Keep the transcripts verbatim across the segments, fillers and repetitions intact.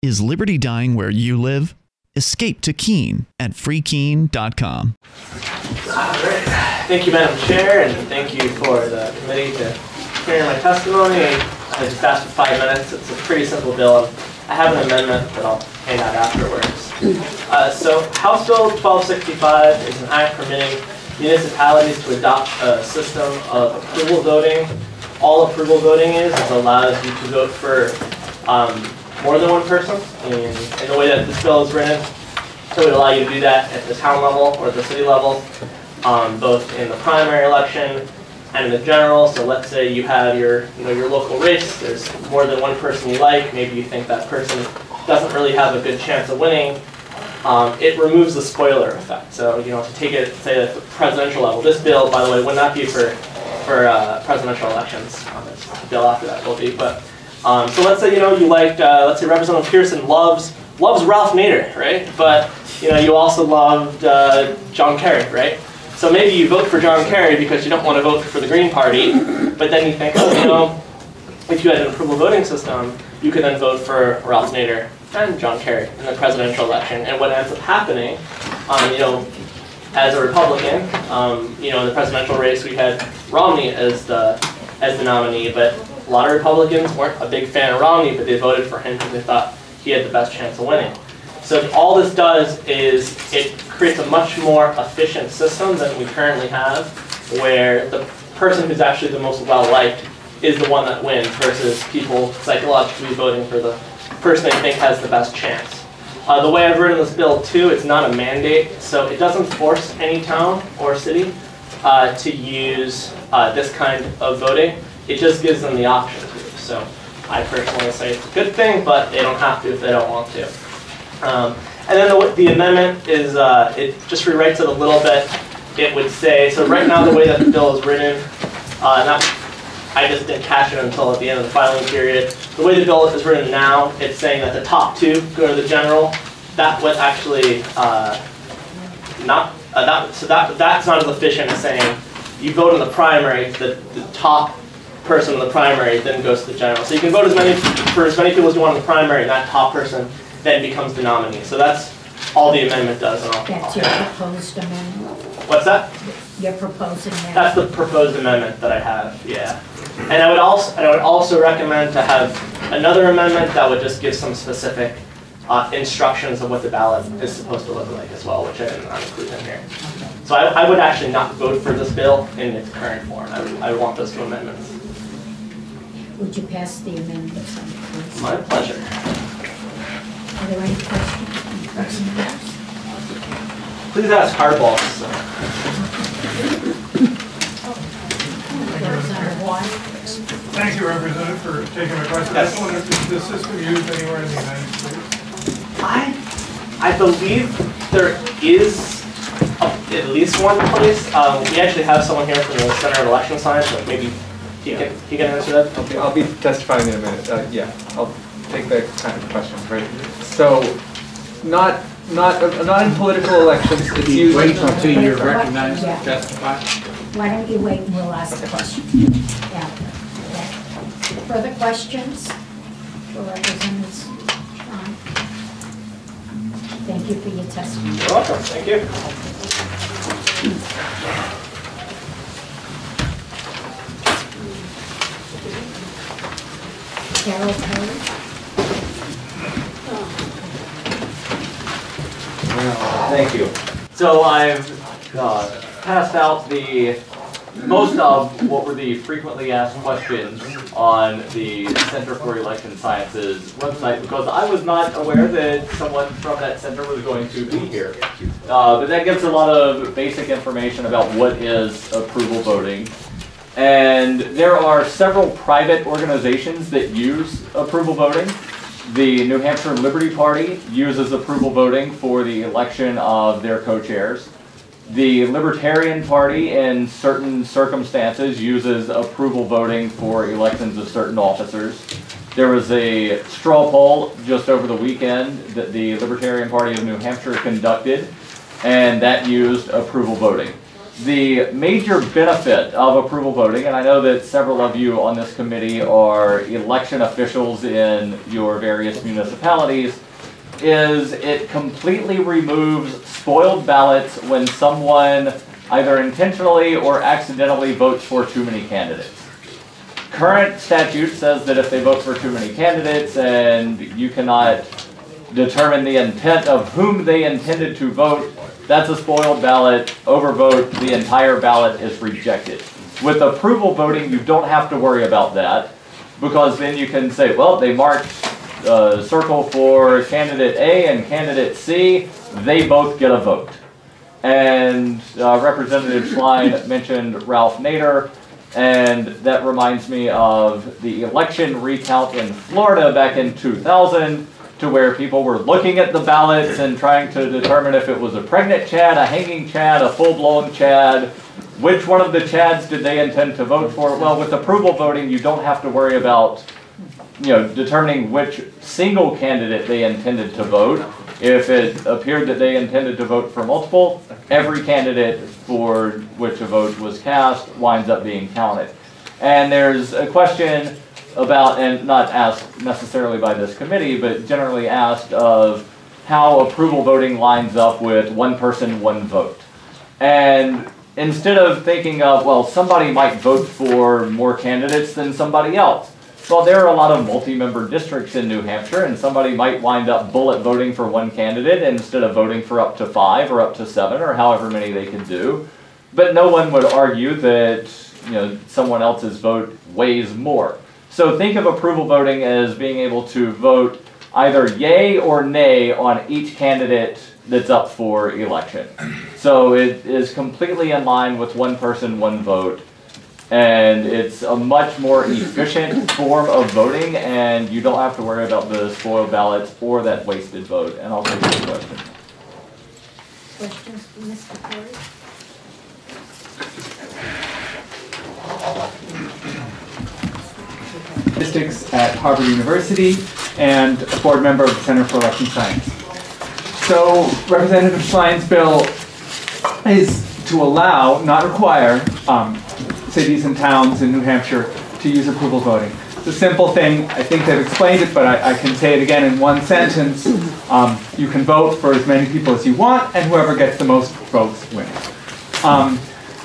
Is liberty dying where you live? Escape to Keene at free keene dot com. All right. Thank you, Madam Chair, and thank you for the committee to hearing my testimony. I just asked for five minutes. It's a pretty simple bill. I have an amendment that I'll hand out afterwards. Uh, so House Bill twelve sixty-five is an act permitting municipalities to adopt a system of approval voting. All approval voting is, is allows you to vote for um, more than one person. And, and the way that this bill is written, so it would allow you to do that at the town level or the city level, um, both in the primary election and in the general. So let's say you have your, you know, your local race. There's more than one person you like. Maybe you think that person doesn't really have a good chance of winning. Um, it removes the spoiler effect. So, you know, to take it, say at the presidential level, this bill, by the way, would not be for for uh, presidential elections. Um, this bill after that will be. But um, so let's say, you know, you liked, uh, let's say Representative Pearson loves loves Ralph Nader, right? But you know, you also loved uh, John Kerry, right? So maybe you vote for John Kerry because you don't want to vote for the Green Party, but then you think, oh, you know, if you had an approval voting system, you could then vote for Ralph Nader and John Kerry in the presidential election. And what ends up happening, um, you know, as a Republican, um, you know, in the presidential race, we had Romney as the as the nominee, but a lot of Republicans weren't a big fan of Romney, but they voted for him because they thought he had the best chance of winning. So all this does is it creates a much more efficient system than we currently have, where the person who's actually the most well-liked is the one that wins versus people psychologically voting for the person they think has the best chance. Uh, the way I've written this bill too, it's not a mandate, so it doesn't force any town or city uh, to use uh, this kind of voting. It just gives them the option to. So I personally say it's a good thing, but they don't have to if they don't want to. Um, and then the, the amendment is, uh, it just rewrites it a little bit. It would say, so right now the way that the bill is written, uh, not, I just didn't catch it until at the end of the filing period. The way the bill is written now, it's saying that the top two go to the general. That would actually uh, not, uh, that, so that, that's not as efficient as saying you vote in the primary, the, the top person in the primary then goes to the general. So you can vote as many, for as many people as you want in the primary, and that top person then becomes the nominee. So that's all the amendment does. And I'll, That's your proposed amendment? What's that? Your proposed amendment? That's the proposed amendment that I have, yeah. And I would also, I would also recommend to have another amendment that would just give some specific uh, instructions of what the ballot is supposed to look like as well, which I didn't include in here. Okay. So I, I would actually not vote for this bill in its current form. I would, I would want those two amendments. Would you pass the amendments on, please? My pleasure. Are there any questions? Please ask hardballs. So. Thank you, Representative, for taking my question. Yes. I just wonder, is the system used anywhere in the United States? I, I believe there is a, at least one place. Um, we actually have someone here from the Center of Election Science, but maybe he yeah. can he can answer that. Okay, I'll be testifying in a minute. Uh, yeah, I'll take that kind of question. Right. So, not not uh, not in political elections. It's used. Wait until you're recognized Yeah. to testify. Why don't you wait and we'll ask the question? Yeah. Okay. Further questions for Representative Sean? Thank you for your testimony. You're welcome. Thank you. Carol Perry? Thank you. So I've uh, passed out the most of what were the frequently asked questions on the Center for Election Sciences website because I was not aware that someone from that center was going to be here. Uh, but that gives a lot of basic information about what is approval voting. And there are several private organizations that use approval voting. The New Hampshire Liberty Party uses approval voting for the election of their co-chairs. The Libertarian Party, in certain circumstances, uses approval voting for elections of certain officers. There was a straw poll just over the weekend that the Libertarian Party of New Hampshire conducted, and that used approval voting. the major benefit of approval voting, and I know that several of you on this committee are election officials in your various municipalities, is it completely removes spoiled ballots when someone either intentionally or accidentally votes for too many candidates. Current statute says that if they vote for too many candidates and you cannot determine the intent of whom they intended to vote, that's a spoiled ballot. Overvote, the entire ballot is rejected. With approval voting, you don't have to worry about that, because then you can say, well, they marked a circle for candidate A and candidate C, they both get a vote. And uh, Representative Schlein mentioned Ralph Nader, and that reminds me of the election recount in Florida back in two thousand, to where people were looking at the ballots and trying to determine if it was a pregnant Chad, a hanging Chad, a full-blown Chad. Which one of the Chads did they intend to vote for? Well, with approval voting, you don't have to worry about, you know, determining which single candidate they intended to vote. If it appeared that they intended to vote for multiple, every candidate for which a vote was cast winds up being counted. And there's a question about, and not asked necessarily by this committee, but generally asked, of how approval voting lines up with one person, one vote. And instead of thinking of, well, somebody might vote for more candidates than somebody else. Well, there are a lot of multi-member districts in New Hampshire, and somebody might wind up bullet voting for one candidate instead of voting for up to five or up to seven or however many they can do. But no one would argue that, you know, someone else's vote weighs more. So think of approval voting as being able to vote either yay or nay on each candidate that's up for election. So it is completely in line with one person, one vote. And it's a much more efficient form of voting, and you don't have to worry about the spoiled ballots or that wasted vote. And I'll take your question. Questions for Mister Corey? Statistics at Harvard University and a board member of the Center for Election Science. So Representative Schlein's bill is to allow, not require, um, cities and towns in New Hampshire to use approval voting. It's a simple thing. I think they've explained it, but I, I can say it again in one sentence. Um, you can vote for as many people as you want, and whoever gets the most votes wins. Um,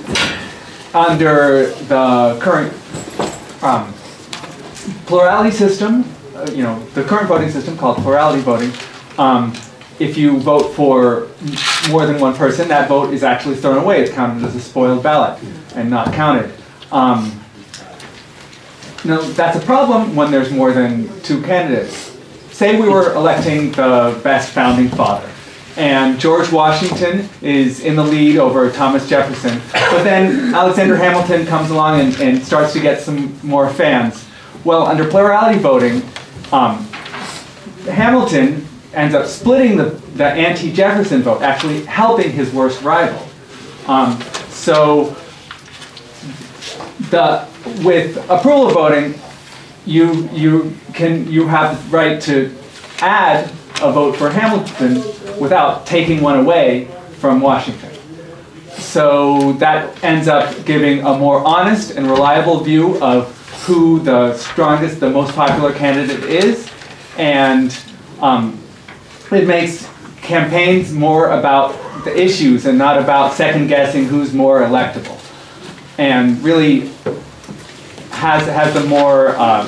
under the current um, plurality system, uh, you know, the current voting system called plurality voting, um, if you vote for more than one person, that vote is actually thrown away. It's counted as a spoiled ballot and not counted. Um, now, that's a problem when there's more than two candidates. Say we were electing the best founding father, and George Washington is in the lead over Thomas Jefferson, but then Alexander Hamilton comes along and, and starts to get some more fans. Well, under plurality voting, um, Hamilton ends up splitting the, the anti-Jefferson vote, actually helping his worst rival. Um, so the, with approval voting, you, you, can, you have the right to add a vote for Hamilton without taking one away from Washington. So that ends up giving a more honest and reliable view of who the strongest, the most popular candidate is, and um, it makes campaigns more about the issues and not about second-guessing who's more electable, and really has has a more uh,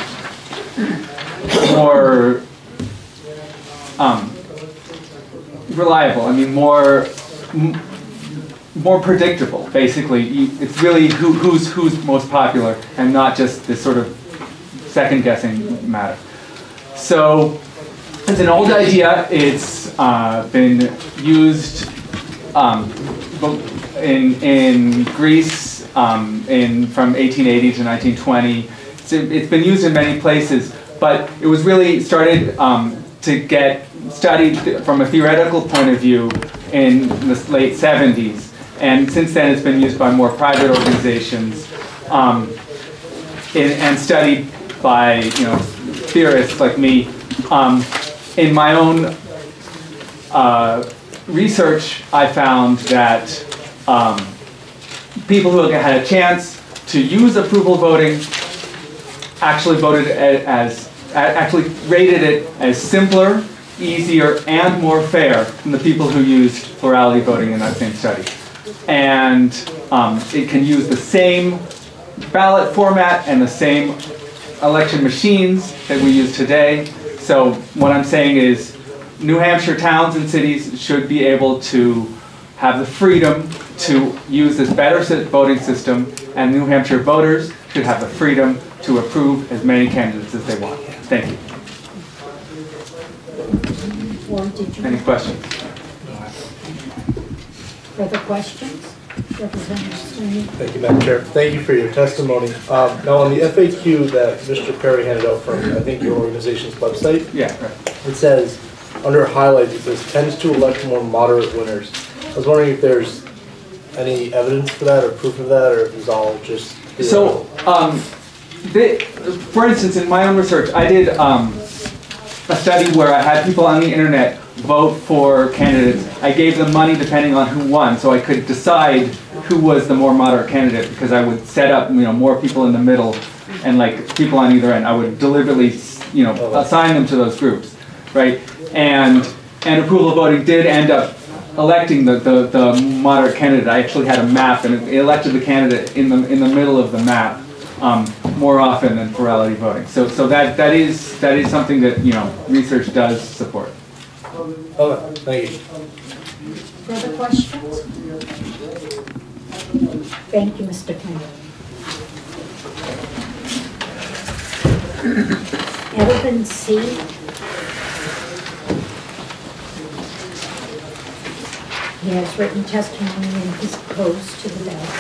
more um, reliable. I mean, more m more predictable. Basically, it's really who, who's who's most popular, and not just this sort of second-guessing matter. So it's an old idea. It's uh, been used um, in in Greece um, in from eighteen eighty to nineteen twenty. It's, it's been used in many places, but it was really started um, to get studied from a theoretical point of view in the late seventies. And since then, it's been used by more private organizations um, in, and studied by you know theorists like me. Um, in my own uh, research, I found that um, people who had a chance to use approval voting actually voted a- as, a- actually rated it as simpler, easier, and more fair than the people who used plurality voting in that same study. And um, it can use the same ballot format and the same election machines that we use today. So what I'm saying is New Hampshire towns and cities should be able to have the freedom to use this better si- voting system, and New Hampshire voters should have the freedom to approve as many candidates as they want. Thank you. Or did you? Any questions? Further questions? Representative Sweeney? Thank you, Madam Chair. Thank you for your testimony. Um, now, on the F A Q that Mister Perry handed out from, I think, your organization's website, Yeah, right. it says, under highlights, it says, tends to elect more moderate winners. I was wondering if there's any evidence for that or proof of that, or if it's all just... So, um, they, for instance, in my own research, I did um, a study where I had people on the internet vote for candidates. I gave them money depending on who won, so I could decide who was the more moderate candidate, because I would set up, you know, more people in the middle and like people on either end. I would deliberately, you know, assign them to those groups, right? And and approval voting did end up electing the, the, the moderate candidate. I actually had a map, and it elected the candidate in the in the middle of the map um, more often than plurality voting. So so that that is that is something that, you know, research does support. Okay, thank you. Further questions? Thank you, Mister Kennedy. Elvin C. He has written testimony and he's opposed to the bill.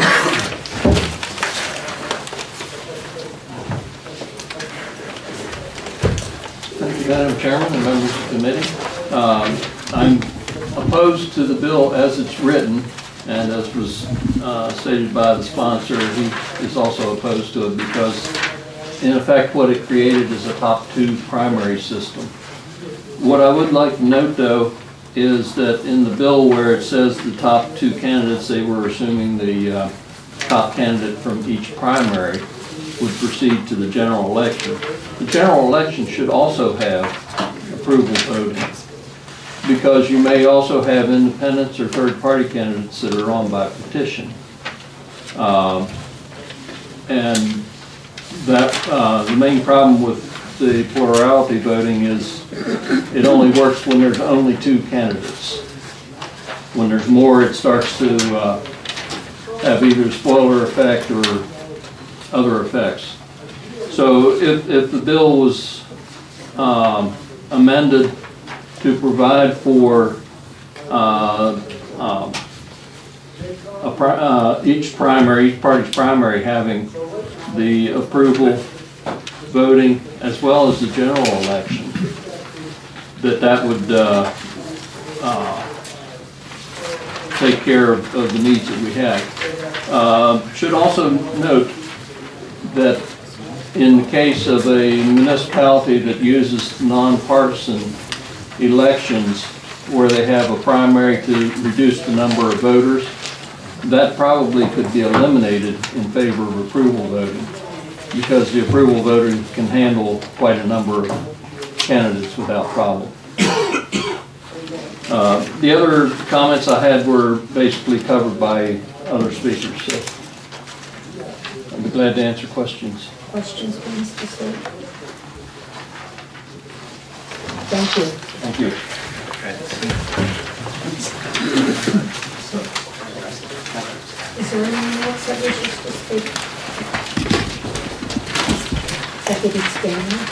Thank you, Madam Chairman and members of the committee. Um, I'm opposed to the bill as it's written, and as was uh, stated by the sponsor, he is also opposed to it because, in effect, what it created is a top two primary system. What I would like to note, though, is that in the bill where it says the top two candidates, they were assuming the uh, top candidate from each primary would proceed to the general election. The general election should also have approval voting, because you may also have independents or third-party candidates that are on by petition. Um, and that uh, the main problem with the plurality voting is it only works when there's only two candidates. When there's more, it starts to uh, have either a spoiler effect or other effects. So if, if the bill was um, amended to provide for uh, um, a pri uh, each primary, each party's primary having the approval voting as well as the general election, that that would uh, uh, take care of, of the needs that we have. Uh, should also note that in the case of a municipality that uses nonpartisan elections where they have a primary to reduce the number of voters, that probably could be eliminated in favor of approval voting, because the approval voting can handle quite a number of candidates without problem. Uh, the other comments I had were basically covered by other speakers, so I'd be glad to answer questions. Questions for Mister C? Thank you. Thank you. Is there anyone else that wishes to speak? Deputy Scanlon?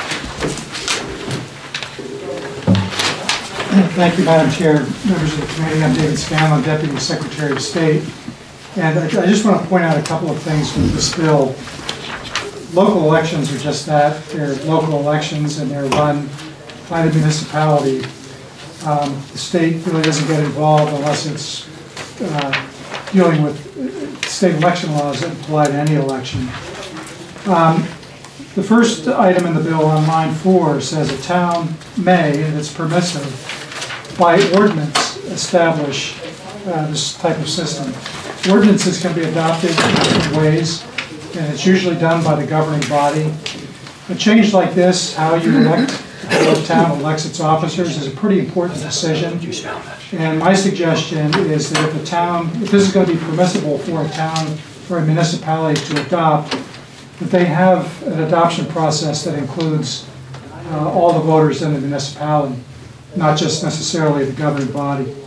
Thank you, Madam Chair, members of the committee. I'm David Scanlon, Deputy Secretary of State. And I, I just want to point out a couple of things with this bill. Local elections are just that. They're local elections and they're run by the municipality. Um, the state really doesn't get involved unless it's uh, dealing with state election laws that apply to any election. Um, the first item in the bill on line four says a town may, and it's permissive, by ordinance establish uh, this type of system. ordinances can be adopted in different ways, and it's usually done by the governing body. A change like this, how you elect, how the town elects its officers, is a pretty important decision. And my suggestion is that if the town, if this is going to be permissible for a town or a municipality to adopt, that they have an adoption process that includes uh, all the voters in the municipality, not just necessarily the governing body.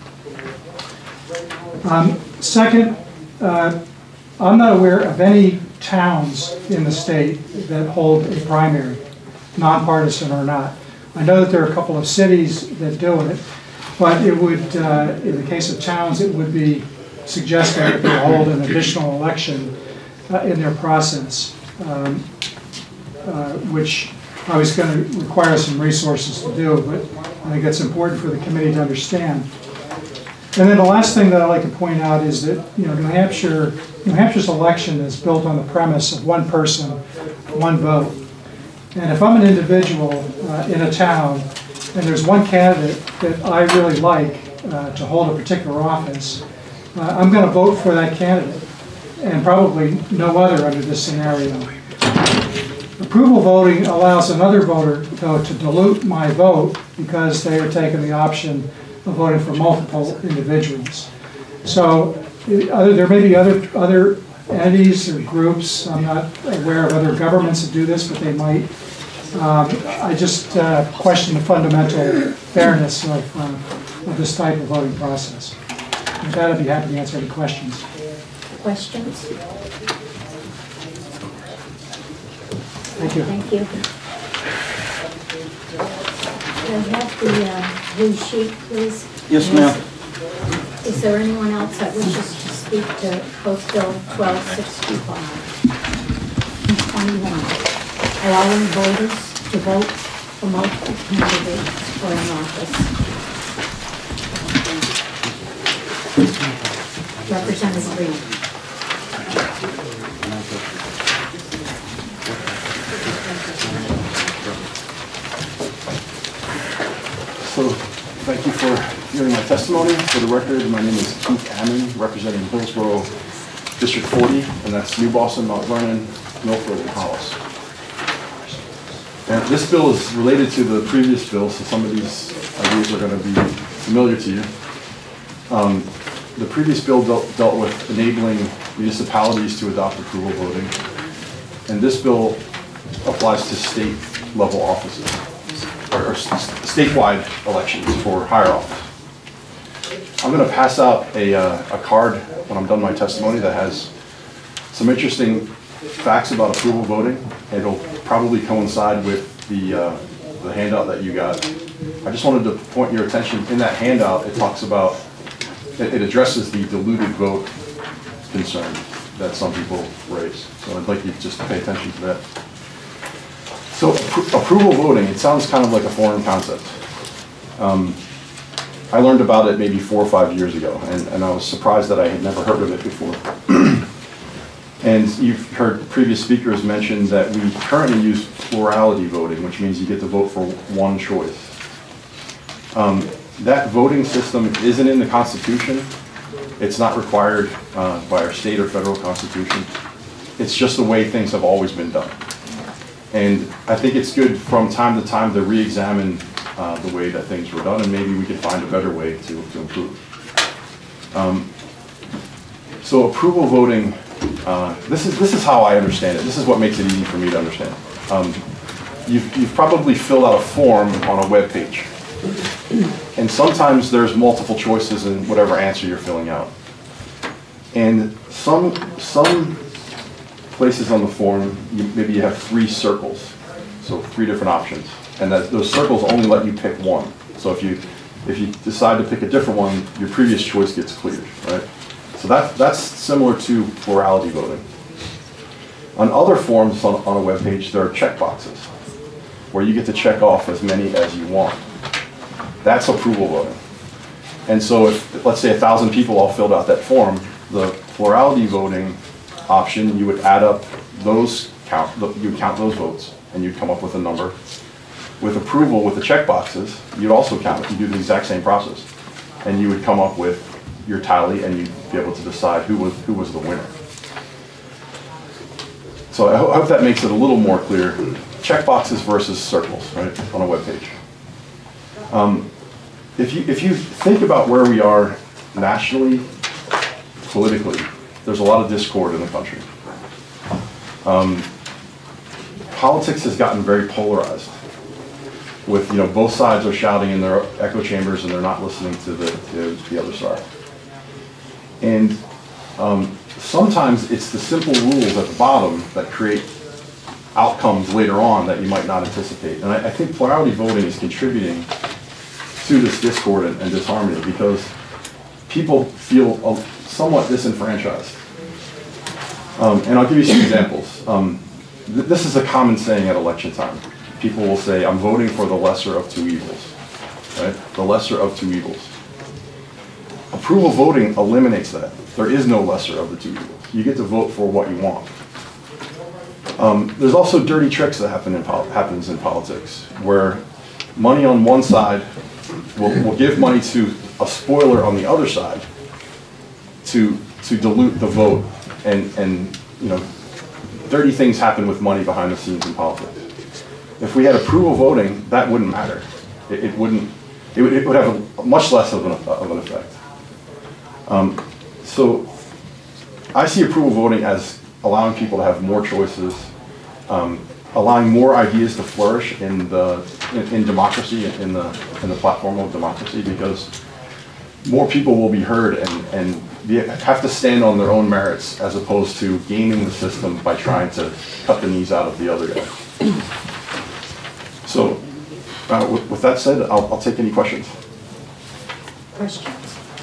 Um, second, uh, I'm not aware of any towns in the state that hold a primary, nonpartisan or not. I know that there are a couple of cities that do it, but it would, uh, in the case of towns, it would be suggested that they hold an additional election uh, in their process, um, uh, which I was going to require some resources to do, but I think it's important for the committee to understand. And then the last thing that I'd like to point out is that, you know, New Hampshire, New Hampshire's election is built on the premise of one person, one vote. And if I'm an individual uh, in a town, and there's one candidate that I really like uh, to hold a particular office, uh, I'm going to vote for that candidate, and probably no other under this scenario. Approval voting allows another voter, though, to dilute my vote because they are taking the option of voting for multiple individuals. So other, there may be other, other entities or groups, I'm not aware of other governments that do this, but they might. Um, I just uh, question the fundamental fairness of, uh, of this type of voting process. With that, I'd be happy to answer any questions. Questions? Thank you. Thank you. Can I have the uh, blue sheet, please? Yes, ma'am. Is there anyone else that wishes to speak to House Bill twelve sixty-five and twenty-one, allowing voters to vote for multiple candidates for an office? Representative Reed. So, thank you for hearing my testimony. For the record, my name is Keith Ammon, representing Hillsborough District forty, and that's New Boston, Mount Vernon, Milford, and Hollis. And this bill is related to the previous bill, so some of these ideas are going to be familiar to you. Um, the previous bill dealt, dealt with enabling municipalities to adopt approval voting, and this bill applies to state-level offices, or, or statewide elections for higher office. I'm going to pass out a, uh, a card when I'm done my testimony that has some interesting facts about approval voting. It'll probably coincide with the, uh, the handout that you got. I just wanted to point your attention, in that handout it talks about, it, it addresses the diluted vote concern that some people raise. So I'd like you just to pay attention to that. So appro approval voting, it sounds kind of like a foreign concept. Um, I learned about it maybe four or five years ago, and, and I was surprised that I had never heard of it before. And you've heard previous speakers mention that we currently use plurality voting, which means you get to vote for one choice. Um, that voting system isn't in the Constitution. It's not required uh, by our state or federal constitution. It's just the way things have always been done. And I think it's good from time to time to re-examine uh, the way that things were done, and maybe we could find a better way to, to improve. Um, so approval voting, uh, this is, this is how I understand it. This is what makes it easy for me to understand. Um, you've, you've probably filled out a form on a web page. And sometimes there's multiple choices in whatever answer you're filling out. And some, some places on the form, you, maybe you have three circles, so three different options. And that those circles only let you pick one. So if you, if you decide to pick a different one, your previous choice gets cleared, right? So that, that's similar to plurality voting. On other forms on, on a web page, there are check boxes where you get to check off as many as you want. That's approval voting. And so if, let's say a thousand people all filled out that form, the plurality voting option, you would add up those, count, you would count those votes, and you'd come up with a number. With approval, with the check boxes, you'd also count it. You do the exact same process. And you would come up with your tally, and you'd be able to decide who was who was the winner. So I, ho I hope that makes it a little more clear. Checkboxes versus circles, right, on a web page. Um, if you if you think about where we are nationally, politically, there's a lot of discord in the country. Um, politics has gotten very polarized. With, you know, both sides are shouting in their echo chambers and they're not listening to the, to the other side. And um, sometimes it's the simple rules at the bottom that create outcomes later on that you might not anticipate. And I, I think plurality voting is contributing to this discord and, and disharmony because people feel uh, somewhat disenfranchised. Um, and I'll give you some examples. Um, th this is a common saying at election time. People will say, I'm voting for the lesser of two evils, right? The lesser of two evils. Approval voting eliminates that. There is no lesser of the two evils. You get to vote for what you want. Um, there's also dirty tricks that happen in happens in politics, where money on one side will, will give money to a spoiler on the other side to, to dilute the vote, and, and you know, dirty things happen with money behind the scenes in politics. If we had approval voting, that wouldn't matter. It, it wouldn't. It would, it would have a, much less of an, of an effect. Um, so, I see approval voting as allowing people to have more choices, um, allowing more ideas to flourish in the in, in democracy, in the in the platform of democracy, because more people will be heard and and be, have to stand on their own merits, as opposed to gaming the system by trying to cut the knees out of the other guy. So, uh, with, with that said, I'll, I'll take any questions. Questions?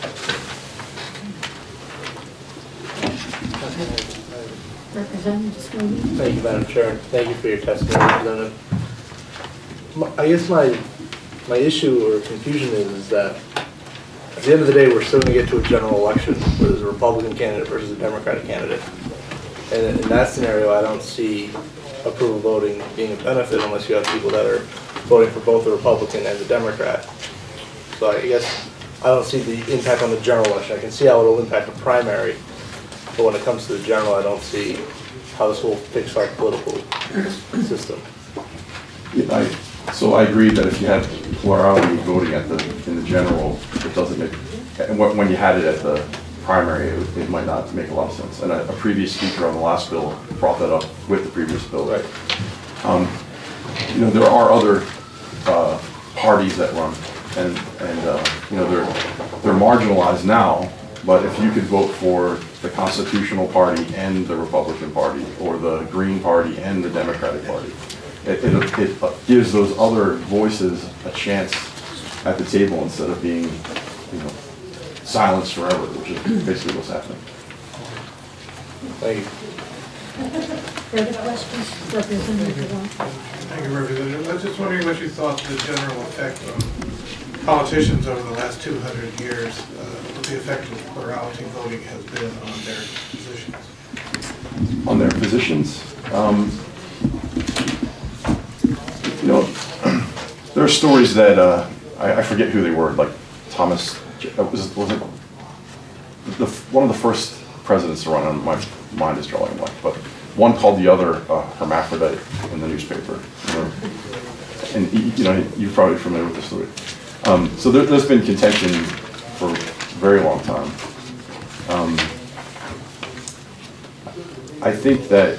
Representative Sweeney? Thank you, Madam Chair. Thank you for your testimony, Representative. My- I guess my, my issue or confusion is, is that at the end of the day, we're still going to get to a general election where there's a Republican candidate versus a Democratic candidate. And in that scenario, I don't see approval voting being a benefit unless you have people that are voting for both the Republican and the Democrat. So I guess I don't see the impact on the general election. I can see how it'll impact the primary, but when it comes to the general, I don't see how this will fix our political system. Yeah, I, so I agree that if you had plurality voting at the in the general, it doesn't make. And when you had it at the primary, it, it might not make a lot of sense. And a, a previous speaker on the last bill brought that up with the previous bill. Right. Um, you know, there are other uh, parties that run, and and uh, you know they're they're marginalized now. But if you could vote for the Constitutional Party and the Republican Party, or the Green Party and the Democratic Party, it, it, it gives those other voices a chance at the table instead of being, you know, silenced forever, which is basically what's happening. Thank you. Further questions? Representative Wong? Thank you, Representative. I was just wondering what you thought the general effect on politicians over the last two hundred years, uh, what the effect of plurality voting has been on their positions. On their positions? Um, you know, there are stories that, uh, I, I forget who they were, like Thomas, was, was it the, one of the first presidents to run, on my mind is drawing a blank, but one called the other uh, hermaphrodite in the newspaper. You know, and you know, you're probably familiar with the story. Um, so there, there's been contention for a very long time. Um, I think that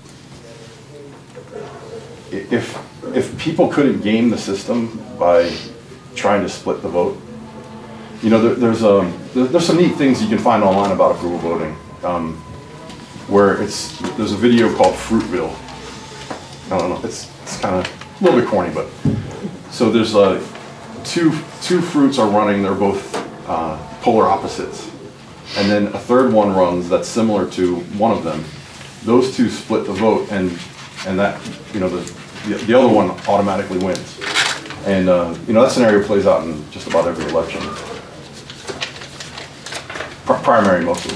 if if people couldn't game the system by trying to split the vote, you know, there, there's um there, there's some neat things you can find online about approval voting, um, where it's there's a video called Fruitville. I don't know, it's it's kind of a little bit corny, but so there's a uh, two two fruits are running. They're both uh, polar opposites, and then a third one runs that's similar to one of them. Those two split the vote, and and that you know the the, the other one automatically wins. And uh, you know that scenario plays out in just about every election, Pr primary mostly.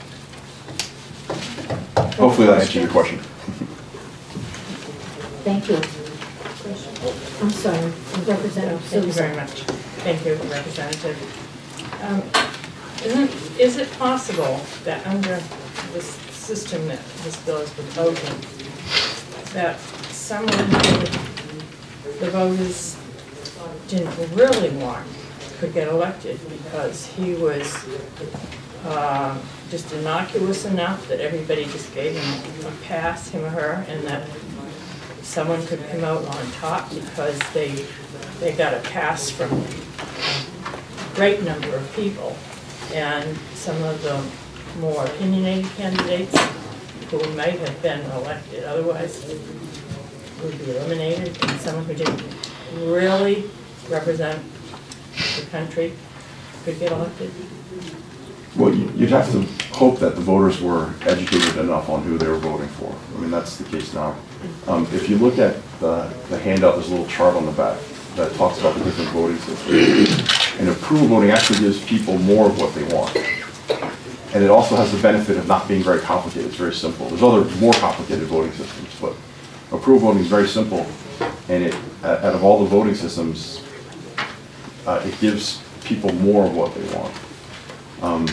Hopefully that answers your question. Thank you. I'm sorry, Representative Thank you Souza. very much. Thank you, Representative. Um, Isn't, is it possible that under this system that this bill is proposing, that someone who the voters didn't really want could get elected because he was uh, just innocuous enough that everybody just gave him a pass, him or her, and that someone could come out on top because they they got a pass from a great number of people, and some of the more opinionated candidates who might have been elected otherwise would be eliminated, and someone who didn't really represent the country could get elected? Well, you- you'd have to hope that the voters were educated enough on who they were voting for. I mean, that's the case now. Um, if you look at the, the handout, there's a little chart on the back that talks about the different voting systems. And approval voting actually gives people more of what they want. And it also has the benefit of not being very complicated. It's very simple. There's other more complicated voting systems, but approval voting is very simple. And it, out of all the voting systems, uh, it gives people more of what they want. Um,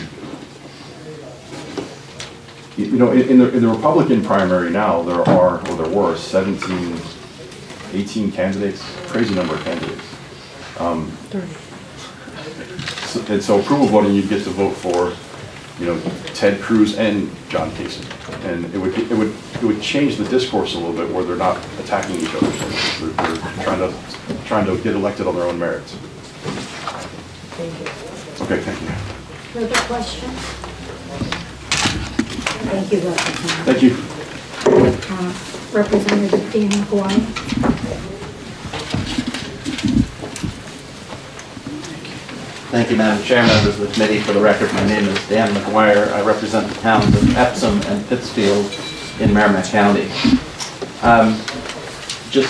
you, you know, in, in, the, in the Republican primary now, there are, or there were, seventeen, eighteen candidates, crazy number of candidates. Um, so, and so approval voting, you get to vote for, you know, Ted Cruz and John Kasich, and it would it would it would change the discourse a little bit where they're not attacking each other. They're, they're trying to trying to get elected on their own merits. Thank you. Okay, thank you. Further questions? Thank you, Representative. Thank you. Uh, Representative Dan McGuire. Thank you, Madam Chair, members of the committee. For the record, my name is Dan McGuire. I represent the towns of Epsom and Pittsfield in Merrimack County. Um, just,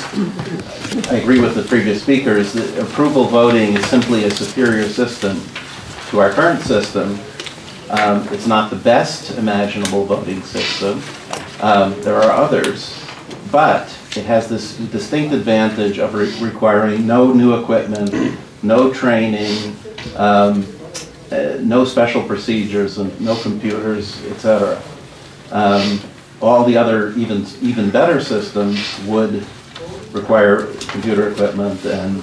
I agree with the previous speakers that approval voting is simply a superior system to our current system. Um, it's not the best imaginable voting system. Um, there are others, but it has this distinct advantage of re requiring no new equipment, no training, um, uh, no special procedures, and no computers, et cetera. Um, all the other even even better systems would require computer equipment and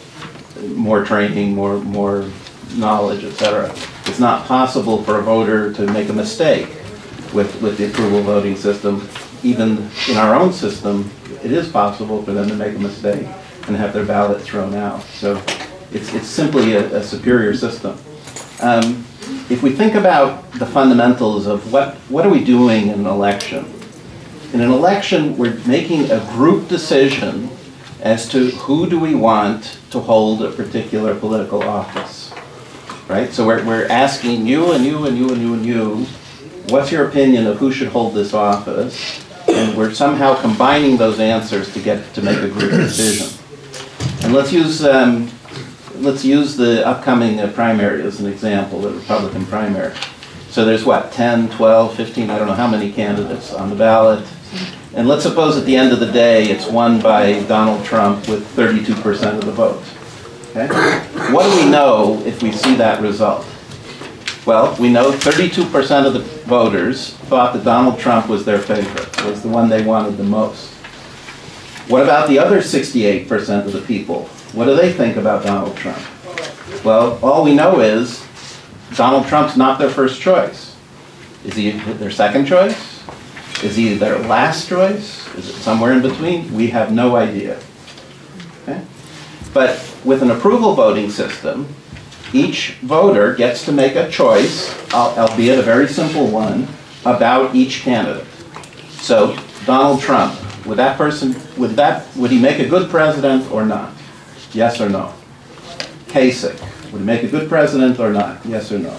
more training, more more knowledge, et cetera. It's not possible for a voter to make a mistake with with the approval voting system. Even in our own system, it is possible for them to make a mistake and have their ballot thrown out. So it's it's simply a, a superior system. Um, if we think about the fundamentals of what what are we doing in an election? In an election, we're making a group decision as to who do we want to hold a particular political office, right? So we're, we're asking you and you and you and you and you, what's your opinion of who should hold this office? And we're somehow combining those answers to get to make a group decision. And let's use um, let's use the upcoming uh, primary as an example, the Republican primary. So there's what, ten, twelve, fifteen, I don't know how many candidates on the ballot. And let's suppose at the end of the day it's won by Donald Trump with thirty-two percent of the vote. Okay? What do we know if we see that result? Well, we know thirty-two percent of the voters thought that Donald Trump was their favorite, was the one they wanted the most. What about the other sixty-eight percent of the people? What do they think about Donald Trump? Well, all we know is Donald Trump's not their first choice. Is he their second choice? Is he their last choice? Is it somewhere in between? We have no idea. Okay? But with an approval voting system, each voter gets to make a choice, albeit a very simple one, about each candidate. So Donald Trump, would that person, would that, would he make a good president or not? Yes or no? Kasich, would he make a good president or not? Yes or no?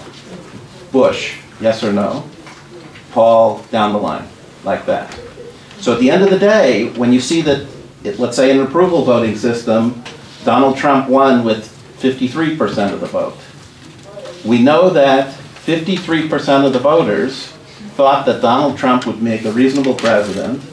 Bush, yes or no? Paul, down the line, like that. So at the end of the day, when you see that, it, let's say in an approval voting system, Donald Trump won with fifty-three percent of the vote. We know that fifty-three percent of the voters thought that Donald Trump would make a reasonable president,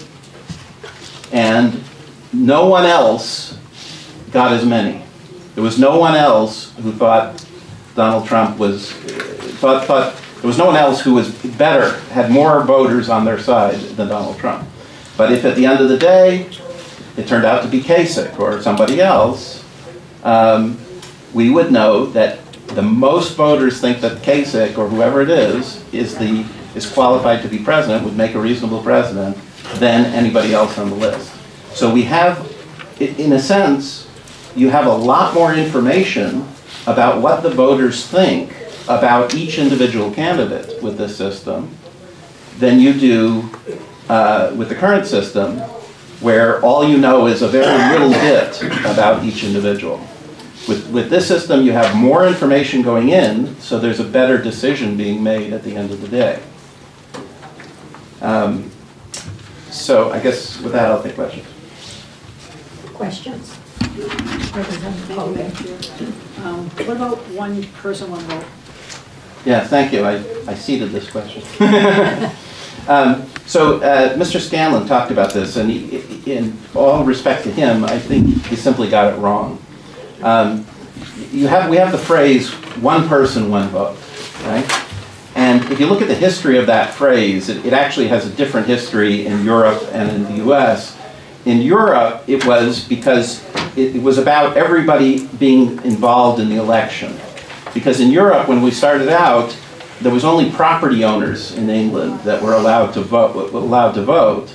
and no one else got as many. There was no one else who thought Donald Trump was thought, thought there was no one else who was better, had more voters on their side than Donald Trump. But if at the end of the day, it turned out to be Kasich or somebody else, um, we would know that the most voters think that Kasich or whoever it is is the is qualified to be president, would make a reasonable president, than anybody else on the list. So we have, in a sense, you have a lot more information about what the voters think about each individual candidate with this system than you do uh, with the current system, where all you know is a very little bit about each individual. With, with this system, you have more information going in, so there's a better decision being made at the end of the day. Um, so I guess with that, I'll take questions. Questions? Representative Hogan. Um, what about one person, one vote? Yeah, thank you. I, I seeded this question. um, so uh, Mister Scanlon talked about this, and he, in all respect to him, I think he simply got it wrong. Um, you have, we have the phrase, one person, one vote, right? And if you look at the history of that phrase, it, it actually has a different history in Europe and in the U S. In Europe, it was because it, it was about everybody being involved in the election. Because in Europe, when we started out, there was only property owners in England that were allowed to vote, allowed to vote.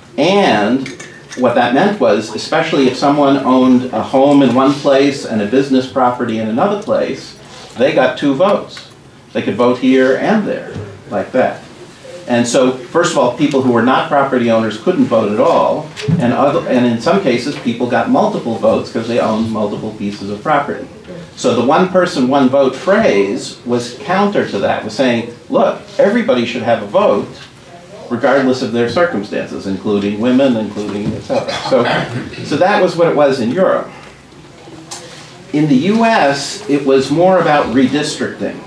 And what that meant was, especially if someone owned a home in one place and a business property in another place, they got two votes. They could vote here and there, like that. And so, first of all, people who were not property owners couldn't vote at all, and, other, and in some cases, people got multiple votes because they owned multiple pieces of property. So the one person, one vote phrase was counter to that, was saying, look, everybody should have a vote, regardless of their circumstances, including women, including et cetera. So, so that was what it was in Europe. In the U S, it was more about redistricting.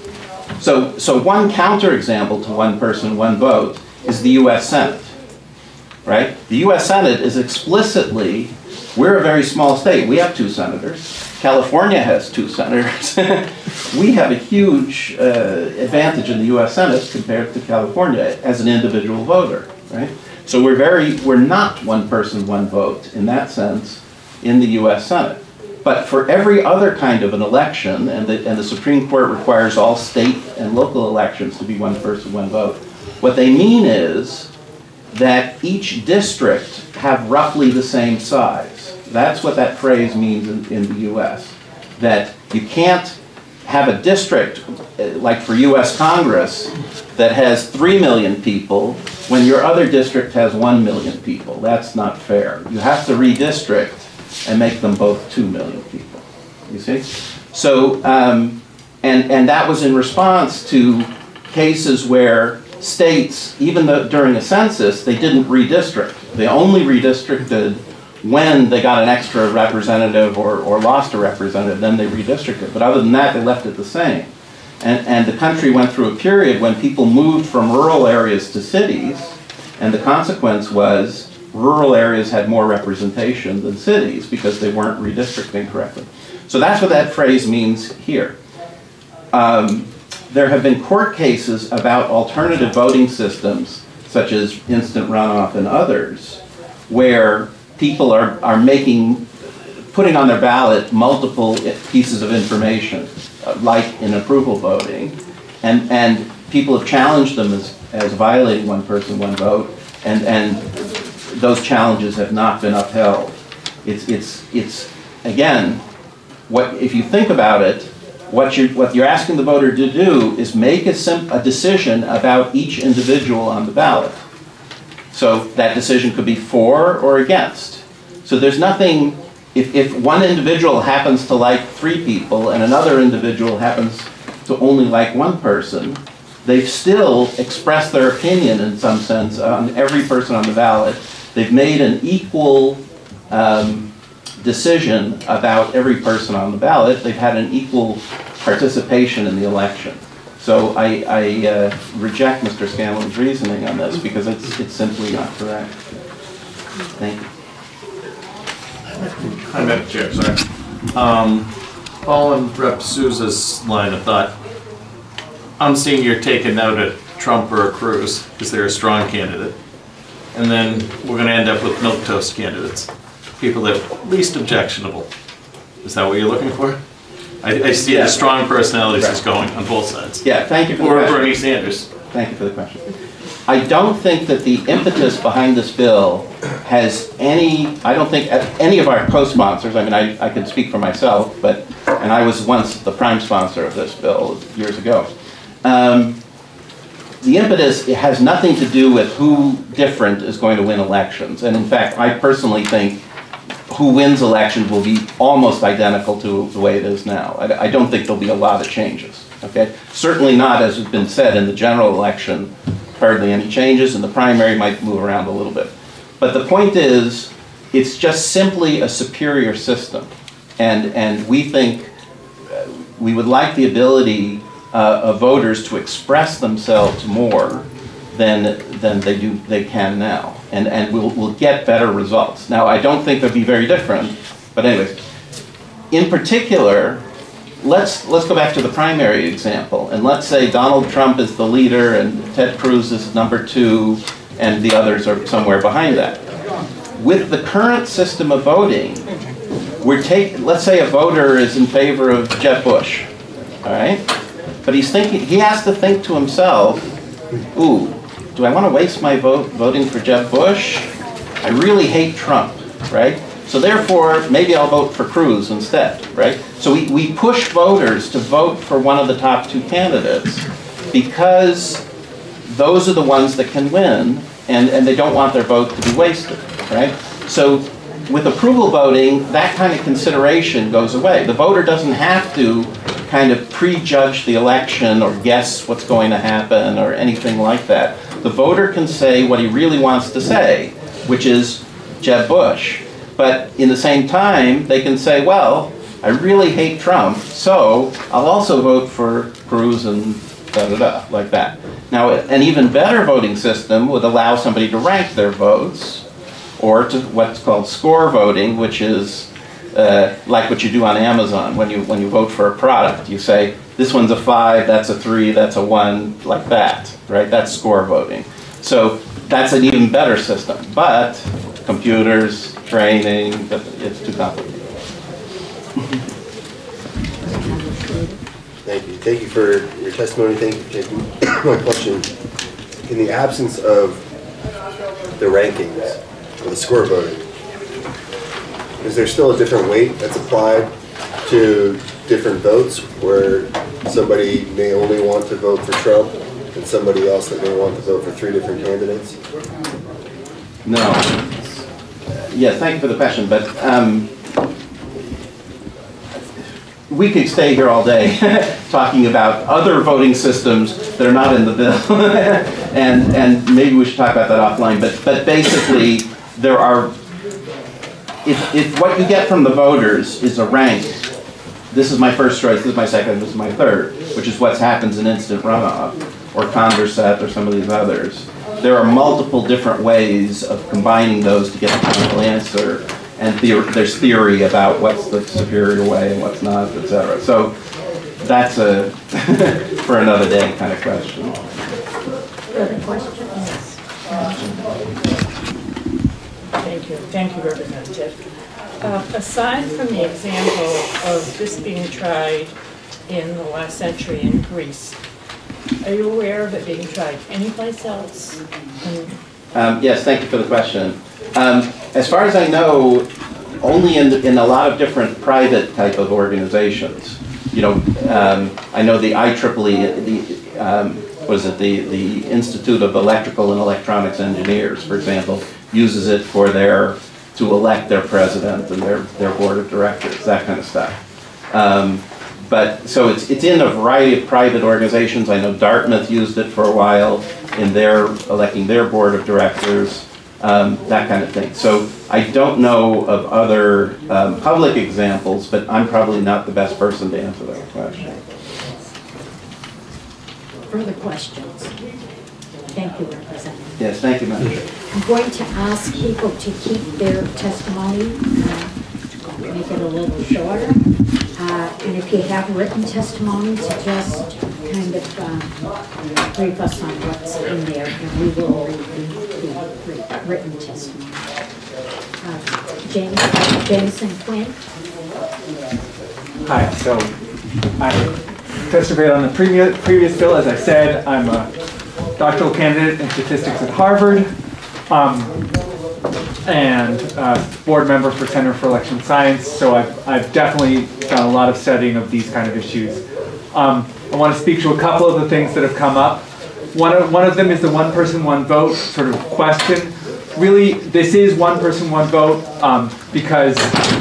So, so one counterexample to one person, one vote is the U S Senate, right? The U S Senate is explicitly, we're a very small state. We have two senators. California has two senators. We have a huge uh, advantage in the U S Senate compared to California as an individual voter, right? So we're very, we're not one person, one vote in that sense in the U S Senate. But for every other kind of an election, and the, and the Supreme Court requires all state and local elections to be one person, one vote, what they mean is that each district have roughly the same size. That's what that phrase means in, in the U S. That you can't have a district, like for U S Congress, that has three million people when your other district has one million people. That's not fair. You have to redistrict and make them both two million people, you see? So, um, and, and that was in response to cases where states, even though during a census, they didn't redistrict. They only redistricted when they got an extra representative or, or lost a representative, then they redistricted. But other than that, they left it the same. And, and the country went through a period when people moved from rural areas to cities, and the consequence was rural areas had more representation than cities because they weren't redistricting correctly. So that's what that phrase means here. Um, there have been court cases about alternative voting systems, such as instant runoff and others, where people are, are making, putting on their ballot multiple pieces of information, uh, like in approval voting, and, and people have challenged them as, as violating one person, one vote, and, and those challenges have not been upheld. It's, it's, it's again, what, if you think about it, what you're, what you're asking the voter to do is make a, sim a decision about each individual on the ballot. So that decision could be for or against. So there's nothing, if, if one individual happens to like three people and another individual happens to only like one person, they've still expressed their opinion in some sense on every person on the ballot. They've made an equal um, decision about every person on the ballot. They've had an equal participation in the election. So I, I uh, reject Mister Scanlon's reasoning on this because it's, it's simply not correct. Thank you. Hi, Madam Chair, sorry. Um, following Representative Souza's line of thought, I'm seeing you're taking out a Trump or a Cruz because they're a strong candidate. And then we're going to end up with milquetoast candidates, people that are least objectionable. Is that what you're looking for? I, I see yeah. the strong personalities is going on both sides. Yeah, thank you for the or question. Bernie Sanders. Thank you for the question. I don't think that the impetus behind this bill has any, I don't think any of our co-sponsors, I mean, I, I can speak for myself, but, and I was once the prime sponsor of this bill years ago. Um, the impetus it has nothing to do with who different is going to win elections. And in fact, I personally think who wins elections will be almost identical to the way it is now. I, I don't think there'll be a lot of changes, okay? Certainly not, as has been said, in the general election, hardly any changes, and the primary might move around a little bit. But the point is, it's just simply a superior system. And, and we think uh, we would like the ability uh, of voters to express themselves more than, than they, do, they can now. And, and we'll, we'll get better results. Now, I don't think they'll be very different, but anyways, in particular, let's, let's go back to the primary example, and let's say Donald Trump is the leader and Ted Cruz is number two, and the others are somewhere behind that. With the current system of voting, we're take, let's say a voter is in favor of Jeb Bush, all right? But he's thinking, he has to think to himself, ooh, do I want to waste my vote voting for Jeb Bush? I really hate Trump, right? So therefore, maybe I'll vote for Cruz instead, right? So we, we push voters to vote for one of the top two candidates because those are the ones that can win, and, and they don't want their vote to be wasted, right? So with approval voting, that kind of consideration goes away. The voter doesn't have to kind of prejudge the election or guess what's going to happen or anything like that. The voter can say what he really wants to say, which is Jeb Bush. But in the same time, they can say, well, I really hate Trump, so I'll also vote for Cruz and da-da-da, like that. Now, an even better voting system would allow somebody to rank their votes, or to what's called score voting, which is uh, like what you do on Amazon. When you, when you vote for a product, you say, this one's a five, that's a three, that's a one, like that, right? That's score voting. So that's an even better system. But computers, training, it's too complicated. Thank you. Thank you for your testimony. Thank you for taking my question. In the absence of the rankings or the score voting, is there still a different weight that's applied to different votes where somebody may only want to vote for Trump and somebody else that may want to vote for three different candidates? No. Yeah, thank you for the question, but um, we could stay here all day talking about other voting systems that are not in the bill, and and maybe we should talk about that offline. But but basically, there are. If if what you get from the voters is a rank, this is my first choice, this is my second, this is my third, which is what happens in instant runoff or Condorcet or some of these others. There are multiple different ways of combining those to get the final answer, and theor there's theory about what's the superior way and what's not, et cetera. So that's a for another day kind of question. Further questions? Thank you. Thank you, Representative. Uh, aside from the example of this being tried in the last century in Greece, are you aware of it being tried anyplace else? Um, yes, thank you for the question. Um, as far as I know, only in, in a lot of different private type of organizations. You know, um, I know the I triple E, the, um, what is it, the, the Institute of Electrical and Electronics Engineers, for example, uses it for their, to elect their president and their, their board of directors, that kind of stuff. Um, but, so it's, it's in a variety of private organizations. I know Dartmouth used it for a while in their, electing their board of directors, um, that kind of thing. So I don't know of other um, public examples, but I'm probably not the best person to answer that question. Further questions? Thank you, Representative. Yes, thank you, Madam Chair. I'm going to ask people to keep their testimony, uh, make it a little shorter. Uh, and if you have written testimony, to just kind of uh, brief us on what's in there, and we will read the, the written testimony. Uh, James, Jameson Quinn. Hi, so I testified on the previous, previous bill. As I said, I'm a doctoral candidate in statistics at Harvard, um, and uh, board member for Center for Election Science, so I've, I've definitely done a lot of studying of these kind of issues. Um, I want to speak to a couple of the things that have come up. One of, one of them is the one person, one vote sort of question. Really, this is one person, one vote um, because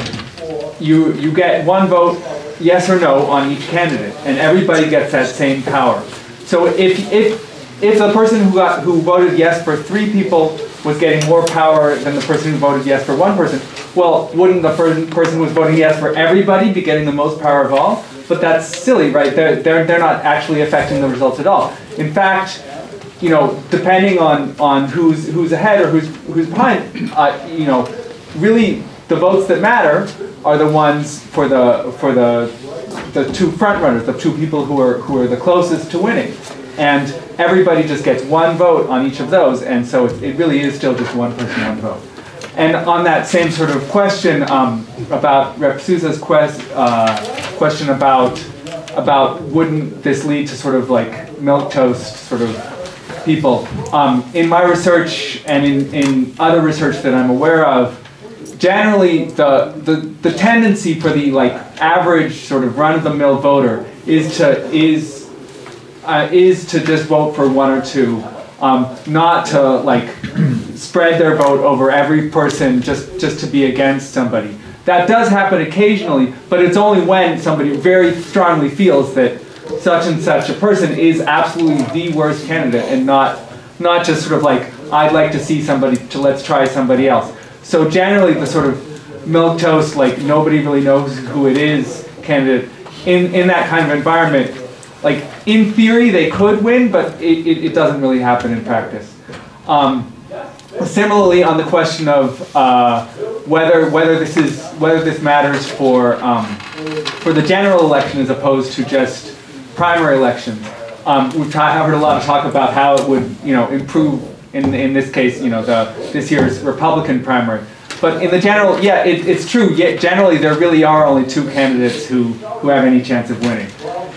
you, you get one vote, yes or no, on each candidate, and everybody gets that same power. So if, if, if the person who, got, who voted yes for three people was getting more power than the person who voted yes for one person, well, wouldn't the person who was voting yes for everybody be getting the most power of all? But that's silly, right? They're, they're, they're not actually affecting the results at all. In fact, you know, depending on, on who's, who's ahead or who's, who's behind, uh, you know, really the votes that matter are the ones for the, for the, the two front runners, the two people who are, who are the closest to winning. And everybody just gets one vote on each of those, and so it, it really is still just one person, one vote. And on that same sort of question um, about Rep Sousa's quest, uh, question about, about wouldn't this lead to sort of like milquetoast sort of people, um, in my research and in, in other research that I'm aware of, generally the, the, the tendency for the like average sort of run-of-the-mill voter is to, is, uh, is to just vote for one or two, um, not to like spread their vote over every person just, just to be against somebody. That does happen occasionally, but it's only when somebody very strongly feels that such and such a person is absolutely the worst candidate, and not, not just sort of like, I'd like to see somebody, to let's try somebody else. So generally the sort of milquetoast, like nobody really knows who it is candidate, in, in that kind of environment, like in theory they could win, but it, it, it doesn't really happen in practice. Um, similarly, on the question of uh, whether whether this is whether this matters for um, for the general election as opposed to just primary elections, um, we've heard a lot of talk about how it would, you know, improve in in this case, you know, the this year's Republican primary. But in the general, yeah, it, it's true. Yet generally, there really are only two candidates who who have any chance of winning,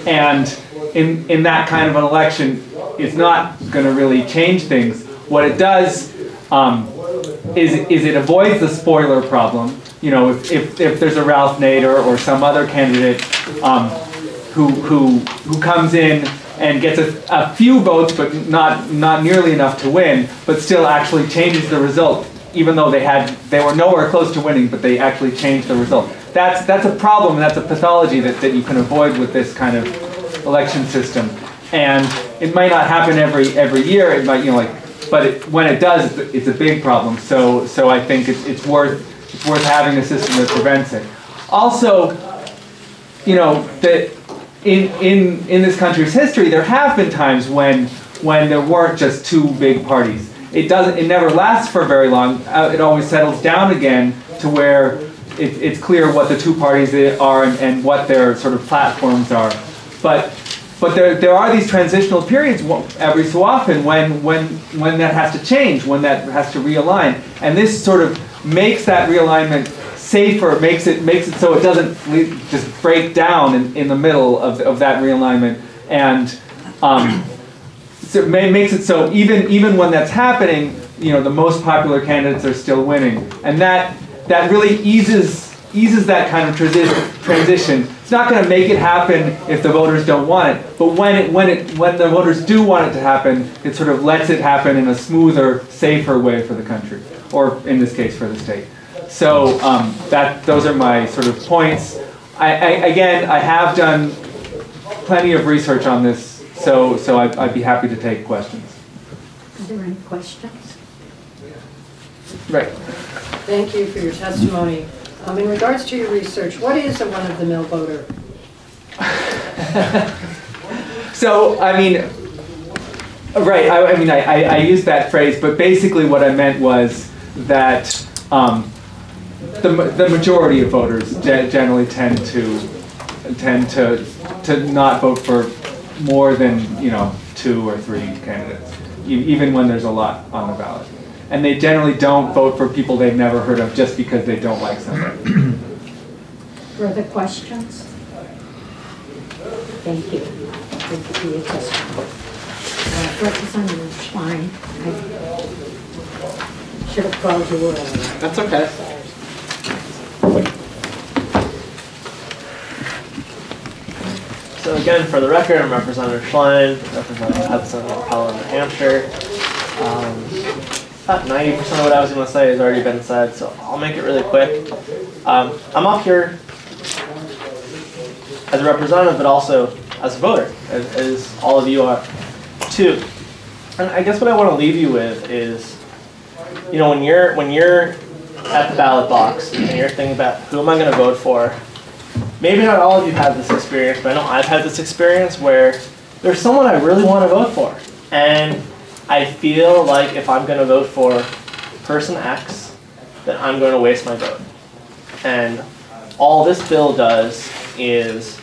and in in that kind of an election, it's not going to really change things. What it does um, is is it avoids the spoiler problem. You know, if if, if there's a Ralph Nader or some other candidate um, who who who comes in and gets a, a few votes, but not not nearly enough to win, but still actually changes the result, even though they had they were nowhere close to winning, but they actually changed the result. That's that's a problem, and that's a pathology that, that you can avoid with this kind of election system. And it might not happen every every year. It might, you know, like, but it, when it does, it's, it's a big problem. So so I think it's it's worth it's worth having a system that prevents it. Also, you know, that in in in this country's history, there have been times when when there weren't just two big parties. It doesn't. It never lasts for very long. Uh, it always settles down again to where it, it's clear what the two parties are and, and what their sort of platforms are. But but there there are these transitional periods every so often when when when that has to change, when that has to realign, and this sort of makes that realignment safer. Makes it makes it so it doesn't just break down in, in the middle of of that realignment, and um, so it makes it so even even when that's happening, you know, the most popular candidates are still winning, and that that really eases eases that kind of transi transition. It's not going to make it happen if the voters don't want it, but when it when it when the voters do want it to happen, it sort of lets it happen in a smoother, safer way for the country, or in this case for the state. So um, that those are my sort of points. I, I, again, I have done plenty of research on this, so so I'd, I'd be happy to take questions. Are there any questions? Right. Thank you for your testimony. Um, in regards to your research, what is a run-of-the-mill voter? So, I mean, right, I, I mean, I, I, I used that phrase, but basically what I meant was that um, the, the majority of voters ge generally tend to tend to to not vote for more than, you know, two or three candidates, e even when there's a lot on the ballot. And they generally don't vote for people they've never heard of just because they don't like somebody. Further questions? Thank you. Thank you for your testimony. Uh, Representative Schlein, I should have called you earlier. That's okay. So again, for the record, I'm Representative Schlein, representing Hudson and Pelham, New Hampshire. Um, about ninety percent of what I was going to say has already been said, so I'll make it really quick. Um, I'm up here as a representative, but also as a voter, as, as all of you are too. And I guess what I want to leave you with is, you know, when you're when you're at the ballot box and you're thinking about who am I going to vote for, maybe not all of you have this experience, but I know I've had this experience where there's someone I really want to vote for, and I feel like if I'm going to vote for person X, then I'm going to waste my vote. And all this bill does is,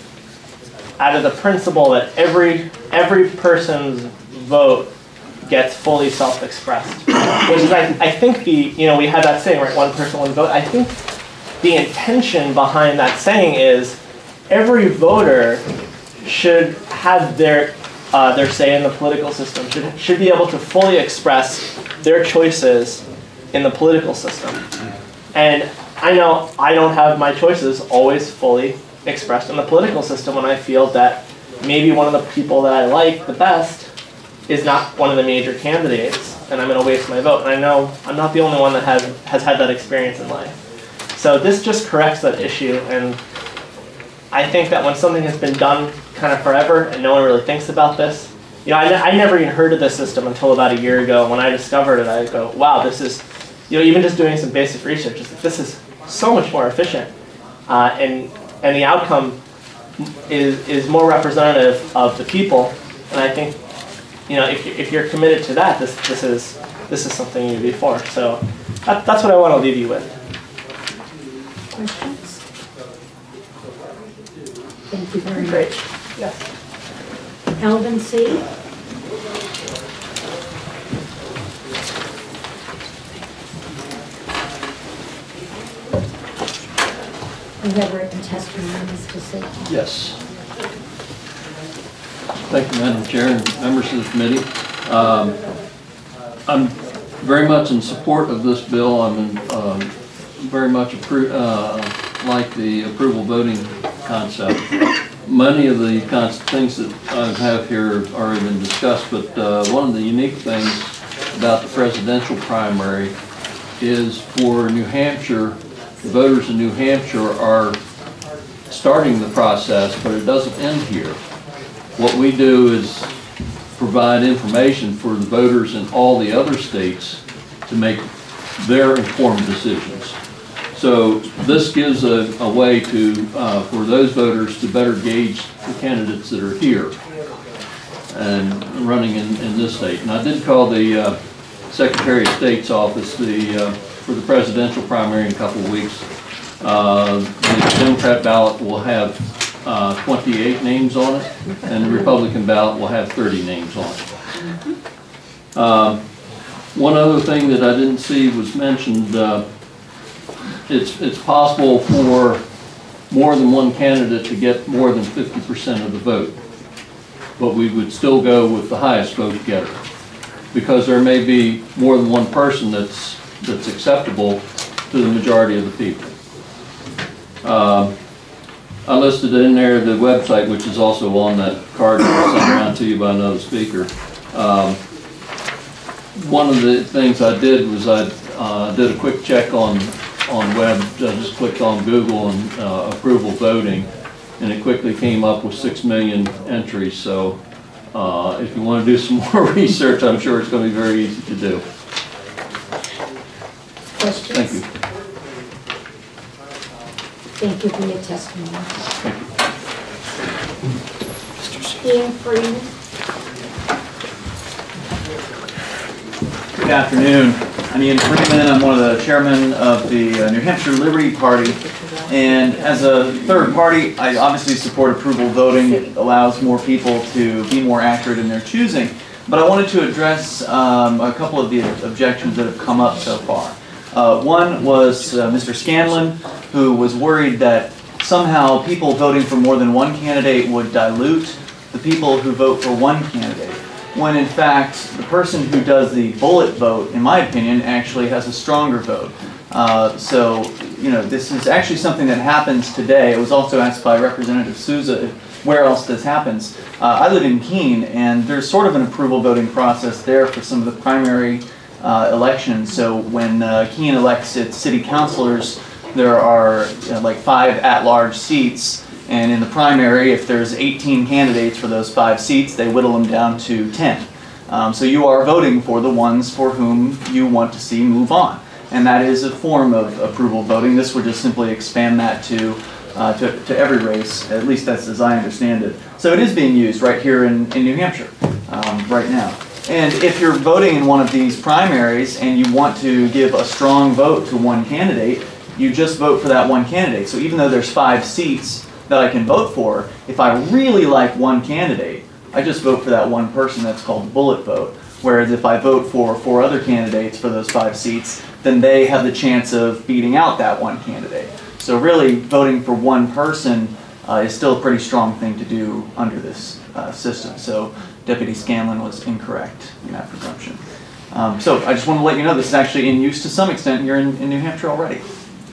out of the principle that every every person's vote gets fully self-expressed, which is, I, I think the, you know, we have that saying, right, one person, one vote. I think the intention behind that saying is every voter should have their uh, their say in the political system, should, should be able to fully express their choices in the political system. And I know I don't have my choices always fully expressed in the political system when I feel that maybe one of the people that I like the best is not one of the major candidates, and I'm going to waste my vote. And I know I'm not the only one that has, has had that experience in life. So this just corrects that issue, and I think that when something has been done kind of forever and no one really thinks about this, you know, I, I never even heard of this system until about a year ago. When I discovered it, I go, wow, this is, you know, even just doing some basic research, this is so much more efficient, uh, and and the outcome is is more representative of the people. And I think, you know, if if you're committed to that, this this is this is something you'd be for. So that, that's what I want to leave you with. Questions? Thank you very Great. much. Yes. Elvin C. You have written testimony, Mister C. Yes. Thank you, Madam Chair and members of the committee. Um, I'm very much in support of this bill. I'm in, um, very much appro uh, like the approval voting concept. Many of the things that I have here have already been discussed, but uh, one of the unique things about the presidential primary is for New Hampshire, the voters in New Hampshire are starting the process, but it doesn't end here. What we do is provide information for the voters in all the other states to make their informed decisions. So this gives a, a way to, uh, for those voters to better gauge the candidates that are here and running in, in this state. And I did call the uh, Secretary of State's office the, uh, for the presidential primary in a couple of weeks. Uh, the Democrat ballot will have uh, twenty-eight names on it, and the Republican ballot will have thirty names on it. Uh, one other thing that I didn't see was mentioned, uh, it's, it's possible for more than one candidate to get more than fifty percent of the vote, but we would still go with the highest vote getter, because there may be more than one person that's, that's acceptable to the majority of the people. Uh, I listed in there the website, which is also on that card that was sent around to you by another speaker. Um, one of the things I did was I uh, did a quick check on, on web. I just clicked on Google and uh, approval voting, and it quickly came up with six million entries. So uh, if you want to do some more research, I'm sure it's going to be very easy to do. Questions? Thank you. Thank you for your testimony. Ian Freeman. Good afternoon. I'm Ian Freeman. I'm one of the chairmen of the uh, New Hampshire Liberty Party. And as a third party, I obviously support approval voting. It allows more people to be more accurate in their choosing. But I wanted to address um, a couple of the objections that have come up so far. Uh, one was uh, Mister Scanlon, who was worried that somehow people voting for more than one candidate would dilute the people who vote for one candidate, when in fact the person who does the bullet vote, in my opinion, actually has a stronger vote. Uh, so, you know, this is actually something that happens today. It was also asked by Representative Souza where else this happens. Uh, I live in Keene, and there's sort of an approval voting process there for some of the primary uh, elections. So when uh, Keene elects its city councilors, there are uh, like five at-large seats, and in the primary, if there's eighteen candidates for those five seats, they whittle them down to ten. Um, so you are voting for the ones for whom you want to see move on. And that is a form of approval voting. This would just simply expand that to, uh, to, to every race, at least that's as I understand it. So it is being used right here in, in New Hampshire um, right now. And if you're voting in one of these primaries and you want to give a strong vote to one candidate, you just vote for that one candidate. So even though there's five seats that I can vote for, if I really like one candidate, I just vote for that one person. That's called the bullet vote. Whereas if I vote for four other candidates for those five seats, then they have the chance of beating out that one candidate. So really, voting for one person uh, is still a pretty strong thing to do under this uh, system. So Deputy Scanlon was incorrect in that presumption. Um, so I just want to let you know this is actually in use to some extent here in, in New Hampshire already.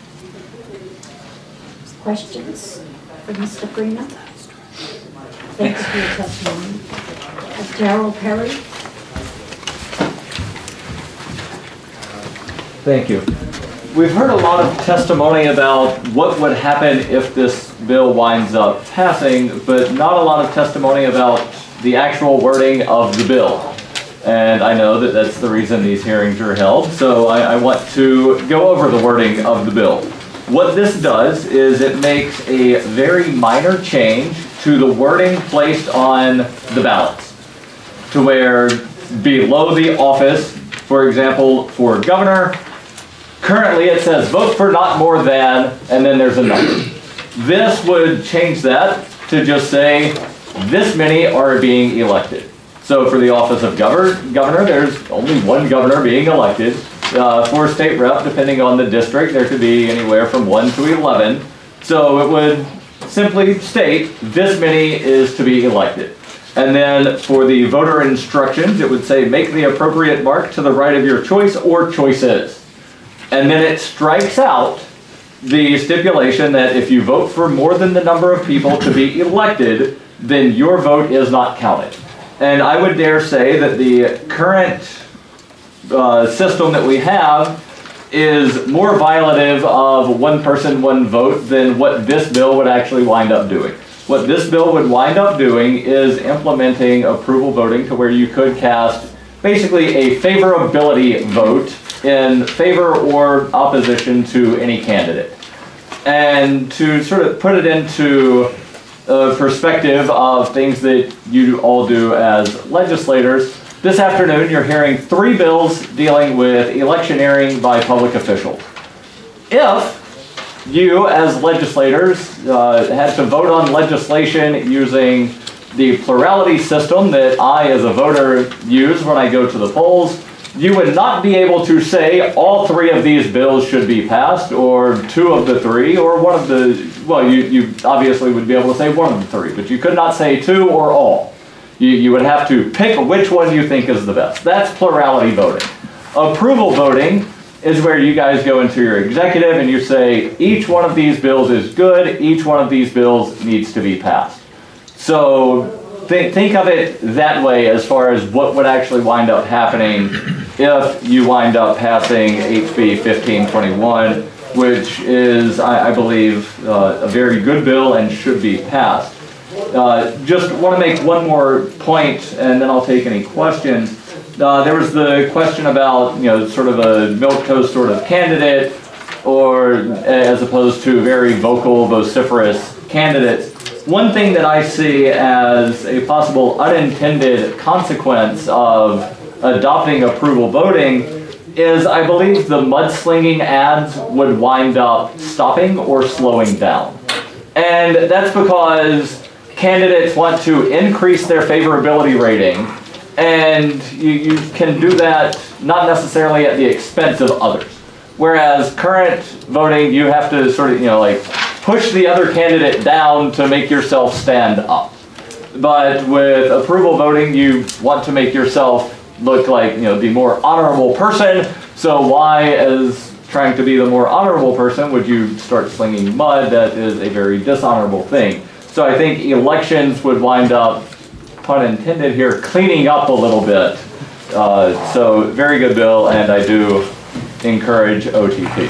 Questions for Mister Greener? Thank you for your testimony. Darrell Perry. Thank you. We've heard a lot of testimony about what would happen if this bill winds up passing, but not a lot of testimony about the actual wording of the bill. And I know that that's the reason these hearings are held, so I, I want to go over the wording of the bill. What this does is it makes a very minor change to the wording placed on the ballots, to where below the office, for example, for governor, currently it says vote for not more than, and then there's a number. This would change that to just say this many are being elected. So for the office of governor, governor there's only one governor being elected. Uh, for state rep, depending on the district, there could be anywhere from one to eleven. So it would simply state this many is to be elected. And then for the voter instructions, it would say make the appropriate mark to the right of your choice or choices. And then it strikes out the stipulation that if you vote for more than the number of people to be elected, then your vote is not counted. And I would dare say that the current uh, system that we have is more violative of one person, one vote than what this bill would actually wind up doing. What this bill would wind up doing is implementing approval voting to where you could cast basically a favorability vote in favor or opposition to any candidate. And to sort of put it into a perspective of things that you all do as legislators, this afternoon you're hearing three bills dealing with electioneering by public officials. If you as legislators uh, had to vote on legislation using the plurality system that I as a voter use when I go to the polls, you would not be able to say all three of these bills should be passed, or two of the three, or one of the, well, you, you obviously would be able to say one of the three, but you could not say two or all. You, you would have to pick which one you think is the best. That's plurality voting. Approval voting is where you guys go into your executive and you say, each one of these bills is good, each one of these bills needs to be passed. So th think of it that way as far as what would actually wind up happening if you wind up passing H B fifteen twenty-one, which is, I, I believe, uh, a very good bill and should be passed. Uh, just want to make one more point, and then I'll take any questions. Uh, there was the question about, you know, sort of a milquetoast sort of candidate, or as opposed to very vocal, vociferous candidates. One thing that I see as a possible unintended consequence of adopting approval voting is I believe the mudslinging ads would wind up stopping or slowing down. And that's because candidates want to increase their favorability rating, and you, you can do that not necessarily at the expense of others. Whereas current voting, you have to sort of, you know, like push the other candidate down to make yourself stand up. But with approval voting, you want to make yourself look like, you know, the more honorable person. So why, as trying to be the more honorable person, would you start slinging mud? That is a very dishonorable thing. So I think elections would wind up, pun intended here, cleaning up a little bit. Uh, so very good bill, and I do encourage O T P.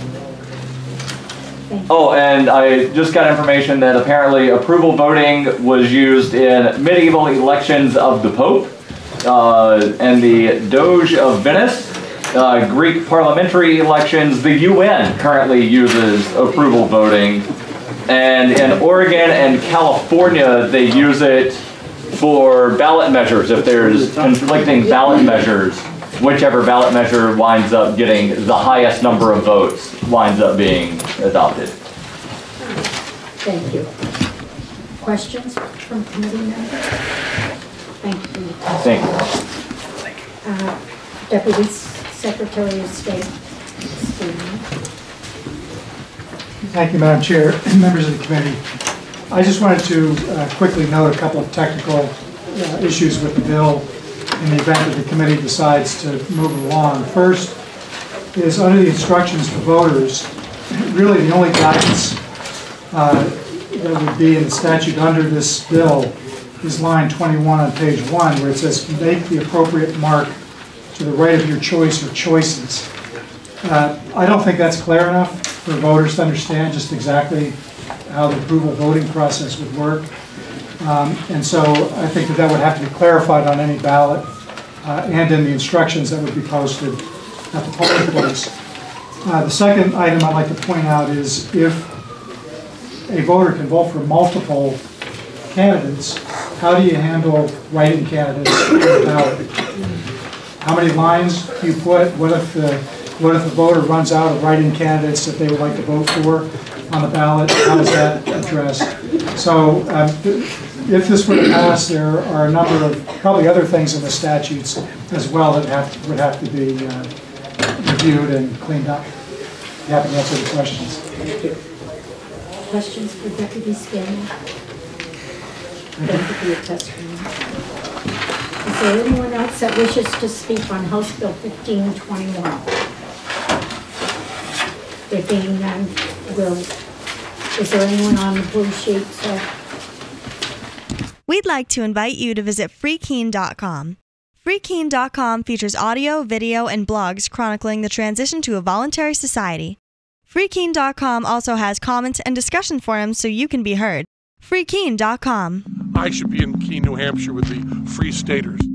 Oh, and I just got information that apparently approval voting was used in medieval elections of the Pope, uh, and the Doge of Venice, uh, Greek parliamentary elections. The U N currently uses approval voting, and in Oregon and California they use it for ballot measures. If there's conflicting ballot measures, whichever ballot measure winds up getting the highest number of votes winds up being adopted. Thank you. Questions from committee members? Thank you for your testimony. Thank you. Uh, Deputy Secretary of State, Stephen. Thank you, Madam Chair, members of the committee. I just wanted to uh, quickly note a couple of technical uh, issues with the bill in the event that the committee decides to move it along. First is under the instructions to voters, really the only guidance uh, that would be in the statute under this bill is line twenty-one on page one, where it says make the appropriate mark to the right of your choice or choices. Uh, I don't think that's clear enough for voters to understand just exactly how the approval voting process would work. Um, and so I think that that would have to be clarified on any ballot uh, and in the instructions that would be posted at the polling place. Uh, the second item I'd like to point out is if a voter can vote for multiple candidates, how do you handle writing candidates on the ballot? How many lines do you put? What if the what if the voter runs out of writing candidates that they would like to vote for on the ballot? How is that addressed? So um, if this were to pass, there are a number of probably other things in the statutes as well that have, would have to be uh, reviewed and cleaned up. Happy to answer the questions. Questions for Deputy Scanlon? Thank you for your testimony. Is there anyone else that wishes to speak on House Bill fifteen twenty-one? There being none, will, is there anyone on the blue sheet, sir? We'd like to invite you to visit free keen dot com. free keen dot com features audio, video, and blogs chronicling the transition to a voluntary society. free keen dot com also has comments and discussion forums so you can be heard. free keen dot com. I should be in Keene, New Hampshire with the Free Staters.